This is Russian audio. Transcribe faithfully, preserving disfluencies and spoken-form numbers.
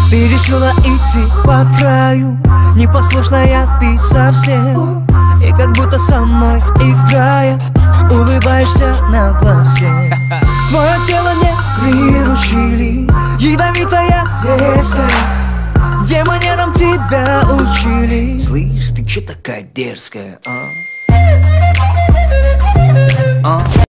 Ты решила идти по краю, непослушная ты совсем. И как будто со мной играя, улыбаешься нагло всем. Твое тело не приручили, ядовитая, резкая. Где манерам тебя учили? Слышь, ты чё такая дерзкая, а? А?